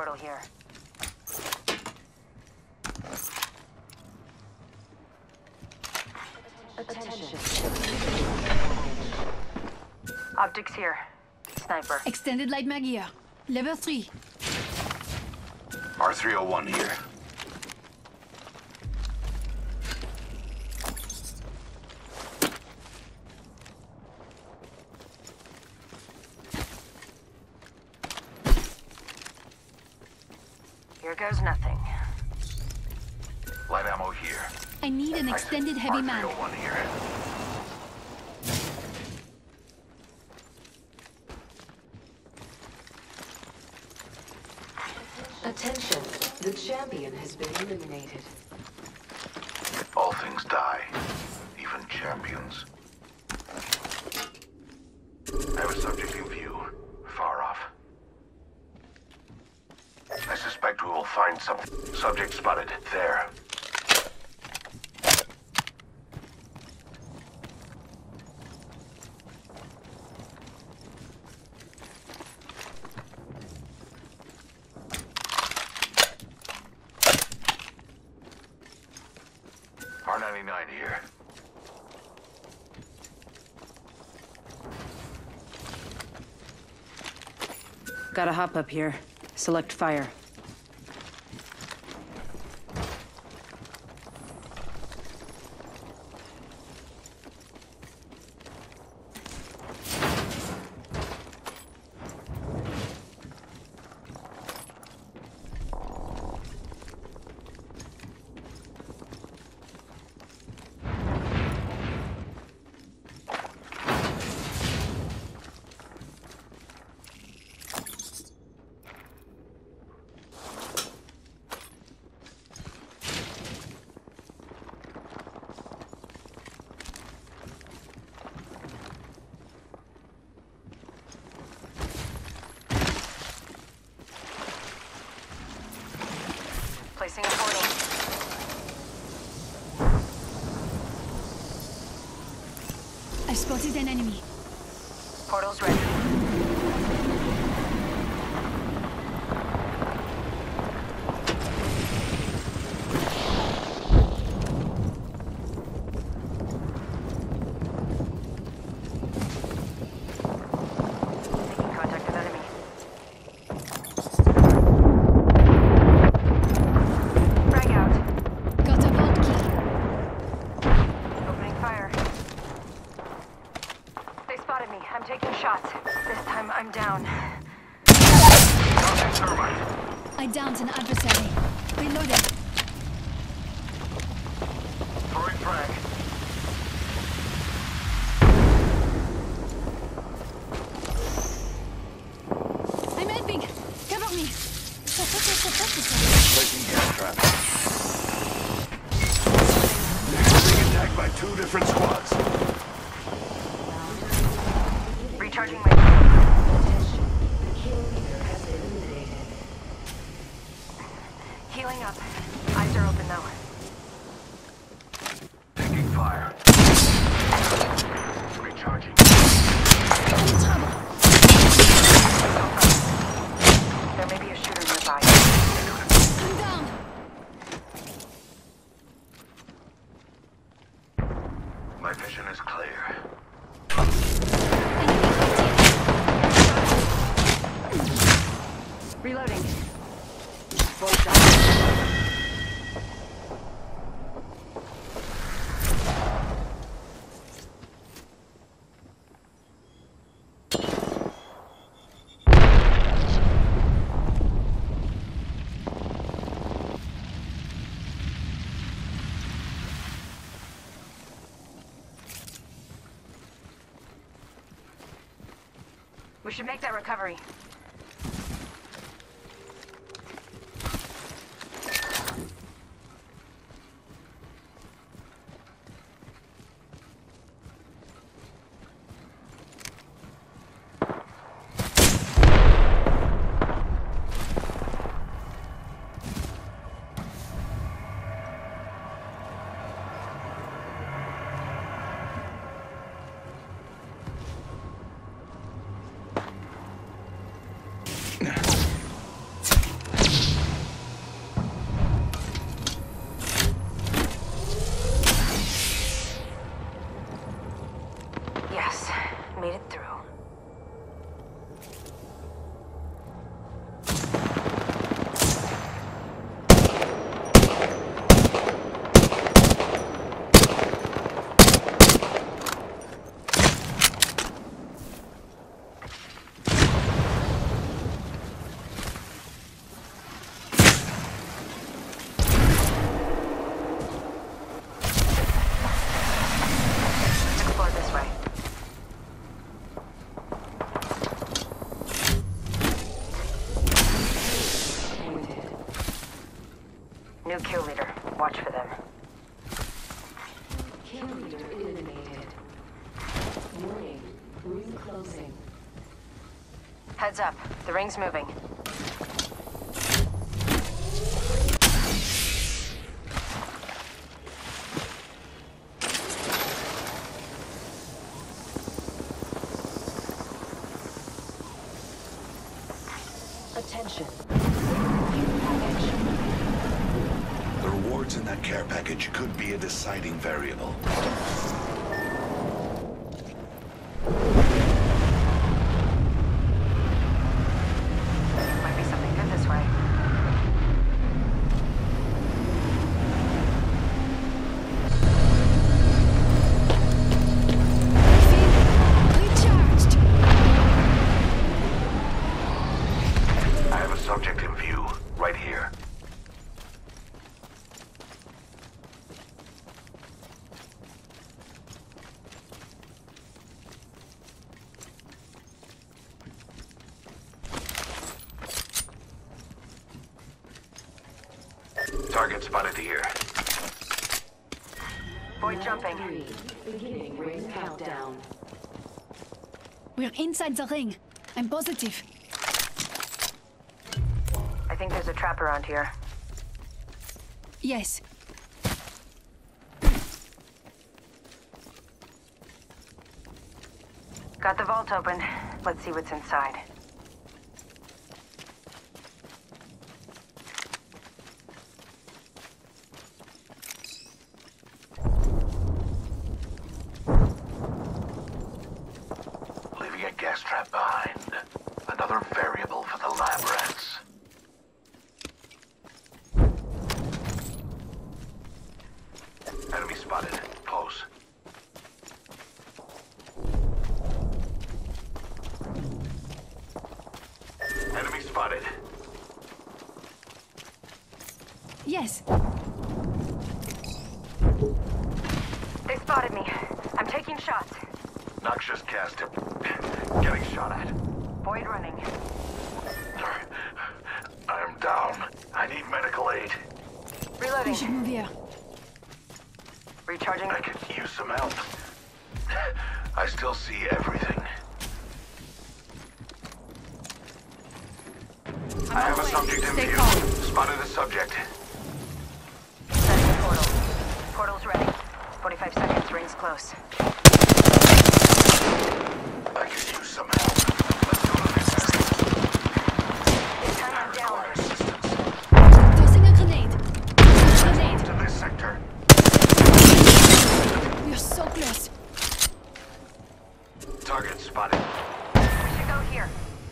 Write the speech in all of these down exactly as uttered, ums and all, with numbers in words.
portal here. Attention. Optics here. Sniper. Extended light mag here. Level three. R three oh one here. Here goes nothing. Light ammo here. I need an extended heavy mag. R three oh one here. Attention, the champion has been eliminated. All things die, even champions. I have a subject in view, far off. I suspect we will find some subject spotted there. R ninety-nine here. Gotta hop up here. Select fire. Placing a portal. I spotted an enemy. Portal's ready. Making contact with enemy. Frag out. Got a vault key. Opening fire. They spotted me. I'm taking shots. This time I'm down. Thermite. I downed an adversary. Reloading. Throwing frag. I'm helping. Cover me. Placing gas trap. Being attacked by two different squads. Recharging my... Attention, the kill leader has been eliminated. Healing up. Eyes are open though. Taking fire. Recharging. In trouble. There may be a shooter nearby. I'm down. My vision is clear. Reloading. We should make that recovery. Kill leader eliminated. Warning. Ring closing. Heads up. The ring's moving. Attention. The rewards in that care package could be a deciding variable. Might be something good this way. Recharged. I have a subject in view, right here. Target spotted here. Boy jumping. Three. Beginning ring countdown. We're inside the ring. I'm positive. I think there's a trap around here. Yes. Got the vault open. Let's see what's inside. Leaving a gas trap behind. Another variable for the lab rats. Enemy spotted. Close. Enemy spotted. Yes. They spotted me. I'm taking shots. Noxious gas tip. Getting shot at. Boyd running. I'm down. I need medical aid. Reloading. We should move here. Recharging. I could use some help. I still see everything. I'm I on have the a way. subject in Stay view. calm. Spotted a subject. Setting the portal. Portal's ready. forty-five seconds. Ring's close. I could use some help. Let's go to this area. This time I'm down. Require assistance. Tossing a grenade. Grenade. To this sector. We're so close. Target spotted. We should go here.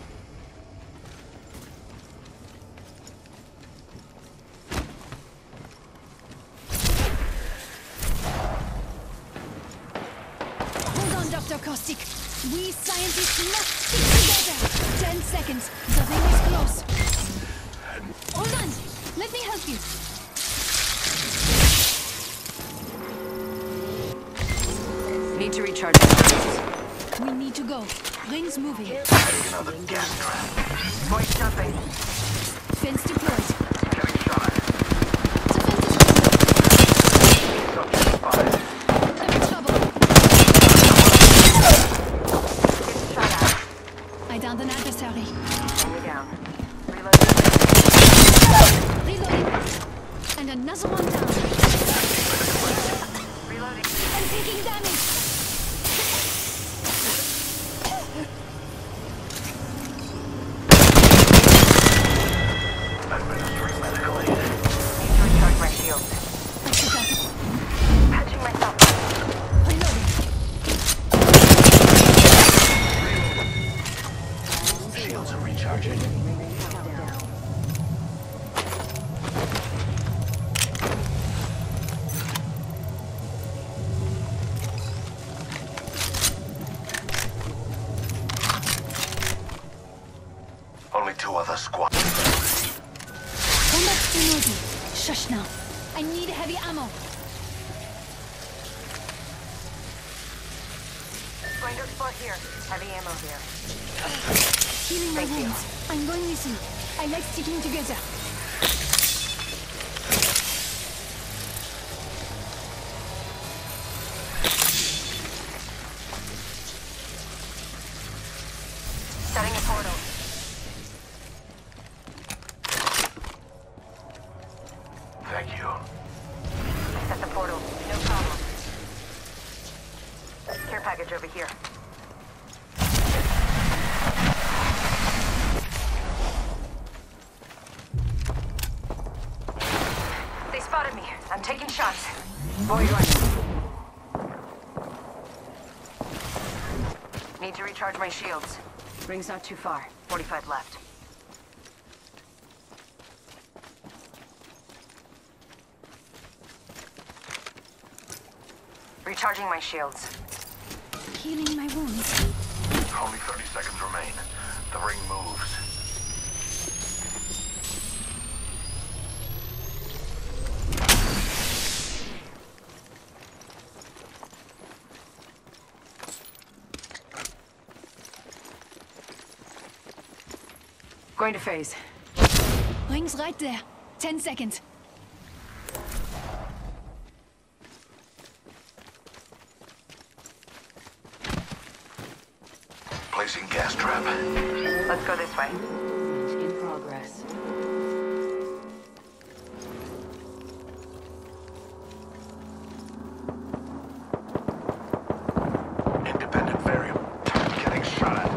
Hold on, Doctor Caustic. We scientists must stick together. Ten seconds. The ring is close. Hold on. Let me help you. Need to recharge the We need to go. Ring's moving. Heading another gas trap. Boyd jumping. Fence deployed. Getting shot at. Defense is Subject spotted. I'm in trouble. Getting shot at. I downed an adversary. Enemy down. Reloading. Reloading. And another one down. Reloading. I'm taking damage. Administering medical aid. Need to recharge my shield. I took that. Patching myself. Reloading. Shields are recharging. Only two other squads. Combat Spinozi. Shush now. I need heavy ammo. Going to explore here. Heavy ammo here. Healing my Thank you. wounds. I'm going with you. I like sticking together. package over here. They spotted me. I'm taking shots. Boy, you Need to recharge my shields. Ring's not too far. forty-five left. Recharging my shields. Healing my wounds. Only thirty seconds remain. The ring moves. Going to phase. Ring's right there. Ten seconds. Placing gas trap. Let's go this way. In progress. Independent variable. Getting shot at.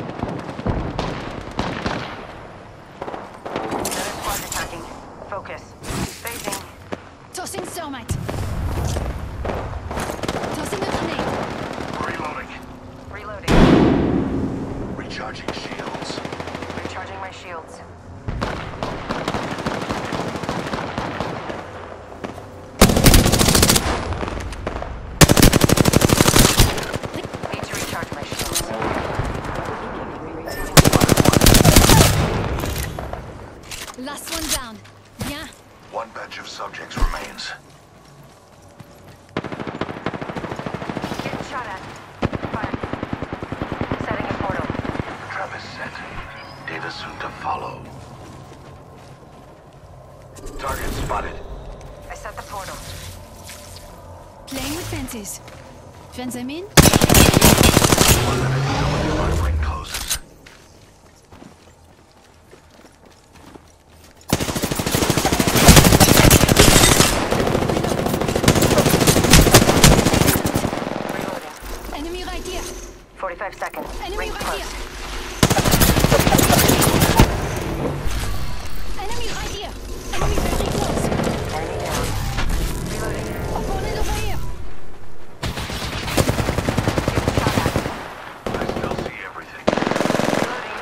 Another squad attacking. Focus. Phasing. Tossing thermite. Tossing a grenade. Reloading. Reloading. Recharging shields. Recharging my shields. Need to recharge my shields. Last one down. Bien. One batch of subjects remains. Getting shot at. Fire. Setting a portal. Trap is set. Data soon to follow. Target spotted. I set the portal. Playing with fences. Fence them in. One minute until the ring closes. Reloading. Enemy right here. forty-five seconds. Enemy Ring's right close. here. Enemy right here. Enemy very close. Enemy down. Reloading. Opponent over here. Getting shot at. I still see everything. Reloading.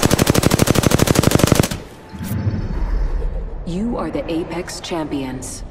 You are the Apex Champions.